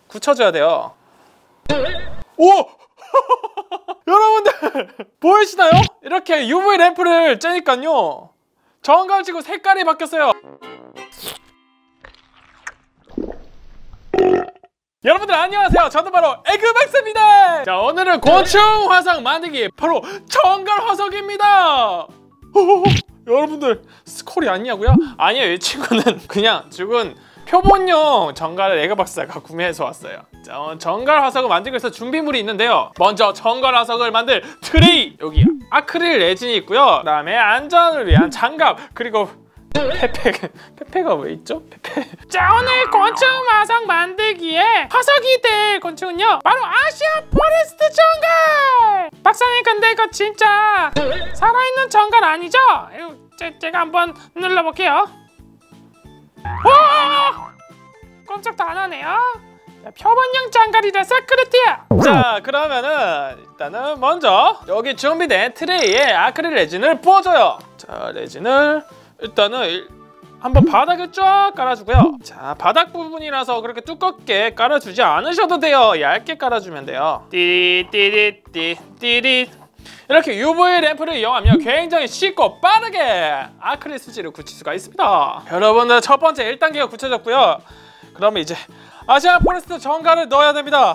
굳혀줘야 돼요. 오! 여러분들 보이시나요? 이렇게 UV 램프를 쬐니까요 정갈 지고 색깔이 바뀌었어요. 여러분들 안녕하세요. 저는 바로 에그박사입니다. 자, 오늘은 곤충 화석 만들기 바로 정갈 화석입니다. 여러분들 스콜이 아니냐고요? 아니에요, 이 친구는 그냥 죽은 표본용 정갈을 에그박사가 구매해서 왔어요. 자, 정갈 화석을 만들기 위해서 준비물이 있는데요. 먼저 정갈 화석을 만들 트레이, 여기 아크릴 레진이 있고요. 그 다음에 안전을 위한 장갑, 그리고 페페가 왜 있죠? 페페. 자, 오늘 곤충 화석 만들기에 화석이 될 곤충은요 바로 아시아 포레스트 정갈! 박사님, 근데 이거 진짜 살아있는 정갈 아니죠? 제가 한번 눌러볼게요. 와! 꼼짝도 안 하네요. 표본형 장갈이라 세크레티야. 자, 그러면은 일단은 먼저 여기 준비된 트레이에 아크릴 레진을 부어줘요. 자, 레진을 일단은 한번 바닥을 쫙 깔아주고요. 자, 바닥 부분이라서 그렇게 두껍게 깔아주지 않으셔도 돼요. 얇게 깔아주면 돼요. 띠리띠리띠 이렇게 UV 램프를 이용하면 굉장히 쉽고 빠르게 아크릴 수지를 굳힐 수가 있습니다. 여러분들 첫 번째 1단계가 굳혀졌고요. 그러면 이제 아시아 포레스트 정갈을 넣어야 됩니다.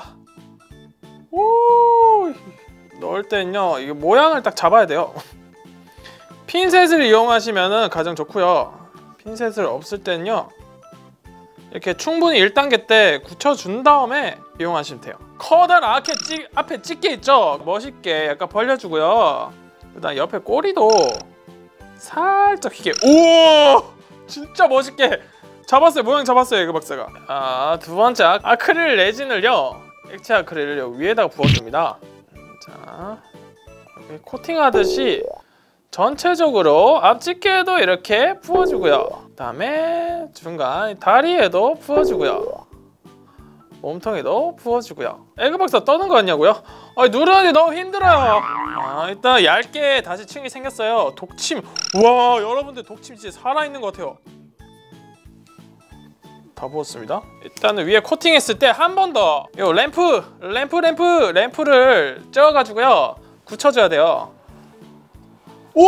오, 넣을 때는요 이게 모양을 딱 잡아야 돼요. 핀셋을 이용하시면 가장 좋고요. 핀셋을 없을 때는요 이렇게 충분히 1단계 때 굳혀준 다음에 이용하시면 돼요. 커다란 앞에 찌개 있죠? 멋있게 약간 벌려주고요. 그다음 옆에 꼬리도 살짝 이게, 우와! 진짜 멋있게 잡았어요. 모양 잡았어요, 에그박사가. 아, 두 번째 아크릴 레진을요, 액체 아크릴을 위에다가 부어줍니다. 자, 이렇게 코팅하듯이 전체적으로 앞집게에도 이렇게 부어주고요. 그 다음에 중간 다리에도 부어주고요. 몸통에도 부어주고요. 에그박사 떠는 거 같냐고요? 누르는데 너무 힘들어요. 일단 얇게 다시 층이 생겼어요. 독침. 우와, 여러분들 독침 진짜 살아있는 것 같아요. 다 부었습니다. 일단은 위에 코팅했을 때 한 번 더 요 램프를 쪄가지고요 굳혀줘야 돼요. 오!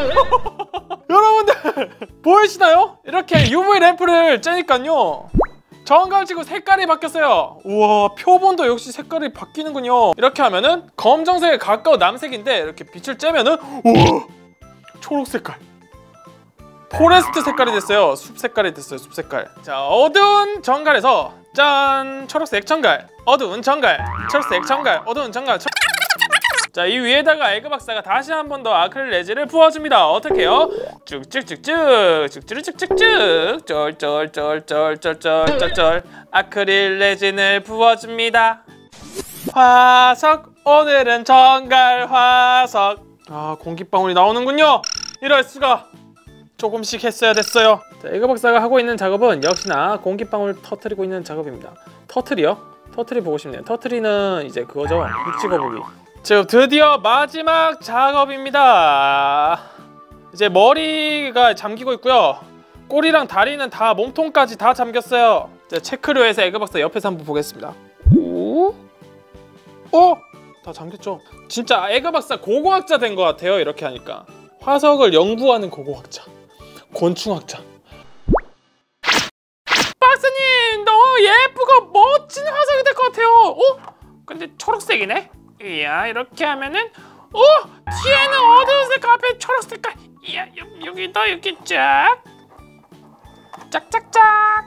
여러분들 보이시나요? 이렇게 UV 램프를 쬐니까요 정갈 지고 색깔이 바뀌었어요. 우와, 표본도 역시 색깔이 바뀌는군요. 이렇게 하면은 검정색에 가까운 남색인데 이렇게 빛을 쬐면은 우와, 초록 색깔, 포레스트 색깔이 됐어요. 숲 색깔이 됐어요. 숲 색깔. 자, 어두운 정갈에서 짠! 초록색 정갈, 어두운 정갈, 초록색 정갈, 어두운 정갈. 자, 이 위에다가 에그박사가 다시 한 번 더 아크릴 레진을 부어줍니다. 어떻게 해요? 쭉쭉쭉쭉 쭉쭉쭉쭉쭉 쫄쫄쫄쫄쫄쫄쫄 아크릴 레진을 부어줍니다. 화석, 오늘은 정갈 화석. 아, 공기방울이 나오는군요. 이럴 수가. 조금씩 했어야 됐어요. 자, 에그박사가 하고 있는 작업은 역시나 공기방울 터트리고 있는 작업입니다. 터트리요? 터트리 보고 싶네요. 터트리는 이제 그거죠. 육 찍어보기. 지금 드디어 마지막 작업입니다. 이제 머리가 잠기고 있고요. 꼬리랑 다리는 다, 몸통까지 다 잠겼어요. 자, 체크를 해서 에그박사 옆에서 한번 보겠습니다. 오? 다 잠겼죠? 진짜 에그박사 고고학자 된 것 같아요. 이렇게 하니까. 화석을 연구하는 고고학자, 곤충학자. 박사님, 너무 예쁘고 멋진 화석이 될 것 같아요. 근데 초록색이네? 이야, 이렇게 하면은 뒤에는 어두운 색깔, 앞에 초록 색깔. 이야, 여기도 이렇게 짝짝짝.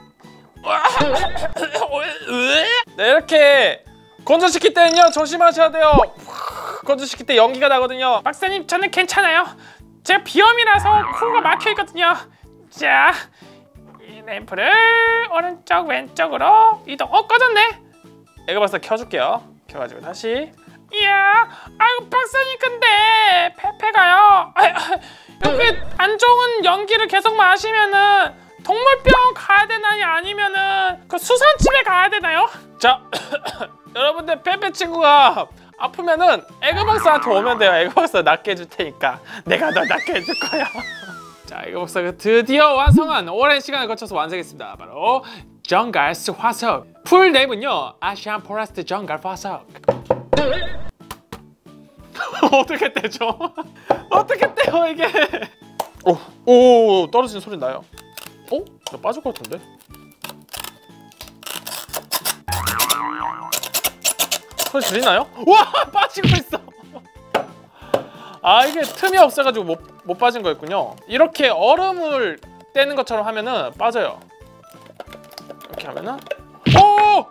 네, 이렇게 건조시킬 때는요 조심하셔야 돼요. 건조시킬 때 연기가 나거든요. 박사님, 저는 괜찮아요. 제가 비염이라서 코가 막혀있거든요. 자, 이 램프를 오른쪽 왼쪽으로 이동. 꺼졌네. 에그박사 켜줄게요. 켜가지고 다시. 이야, 아이고 박사님, 근데 페페가요 여기 안 좋은 연기를 계속 마시면은 동물병원 가야 되나요? 아니면은 그 수산집에 가야 되나요? 자, 여러분들 페페 친구가 아프면은 에그박사한테 오면 돼요. 에그박사 낫게 해줄 테니까. 내가 널 낫게 해줄 거야. 자, 에그박사가 드디어 완성한 오랜 시간을 거쳐서 완성했습니다. 바로 정갈스 화석. 풀네임은요 아시안 포레스트 정갈 화석. 어떻게 떼죠? 어떻게 떼요 이게? 오 떨어지는 소리 나요. 나 빠질 것 같은데? 소리 들리나요? 와 빠지고 있어. 아 이게 틈이 없어가지고 못 빠진 거였군요. 이렇게 얼음을 떼는 것처럼 하면은 빠져요. 이렇게 하면은 오!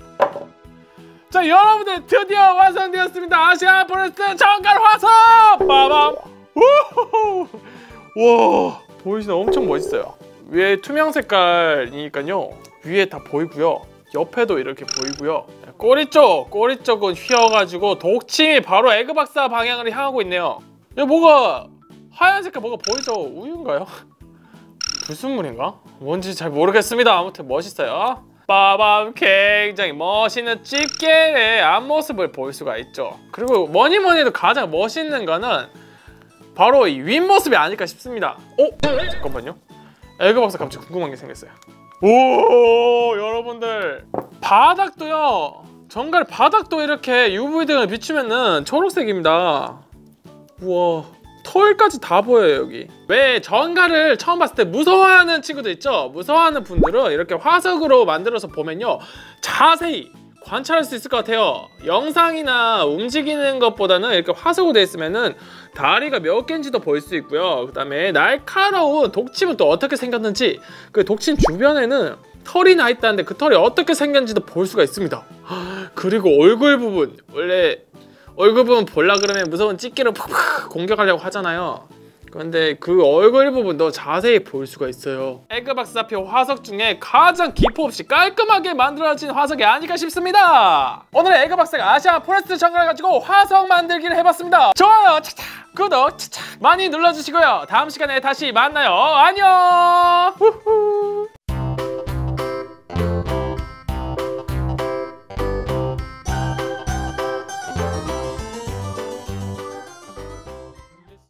자 여러분들 드디어 완성되었습니다. 아시안 포레스트 정갈 화석! 빠밤! 우후! 와 보이시나요? 엄청 멋있어요. 위에 투명 색깔이니까요. 위에 다 보이고요. 옆에도 이렇게 보이고요. 꼬리 쪽은 휘어가지고 독침이 바로 에그박사 방향으로 향하고 있네요. 여기 뭐가 하얀 색깔 뭐가 보이죠? 우유인가요? 불순물인가? 뭔지 잘 모르겠습니다. 아무튼 멋있어요. 빠밤 굉장히 멋있는 집게의 앞모습을 볼 수가 있죠. 그리고 뭐니뭐니해도 가장 멋있는 거는 바로 이 윗모습이 아닐까 싶습니다. 잠깐만요. 에그박사 갑자기 궁금한 게 생겼어요. 오 여러분들 바닥도요. 정갈 바닥도 이렇게 UV등을 비추면은 초록색입니다. 우와 털까지 다 보여요 여기. 왜 정갈을 처음 봤을 때 무서워하는 친구들 있죠? 무서워하는 분들은 이렇게 화석으로 만들어서 보면요 자세히 관찰할 수 있을 것 같아요. 영상이나 움직이는 것보다는 이렇게 화석으로 되어 있으면은 다리가 몇 개인지도 볼 수 있고요. 그 다음에 날카로운 독침은 또 어떻게 생겼는지, 그 독침 주변에는 털이 나 있다는데 그 털이 어떻게 생겼는지도 볼 수가 있습니다. 그리고 얼굴 부분, 원래 얼굴 부분 보려 그러면 무서운 집게로 푹푹 공격하려고 하잖아요. 그런데 그 얼굴 부분도 자세히 볼 수가 있어요. 에그박사표 화석 중에 가장 기포 없이 깔끔하게 만들어진 화석이 아닐까 싶습니다. 오늘의 에그박사가 아시안 포레스트 정갈을 가지고 화석 만들기를 해봤습니다. 좋아요 차차, 구독 차차 많이 눌러주시고요. 다음 시간에 다시 만나요. 안녕.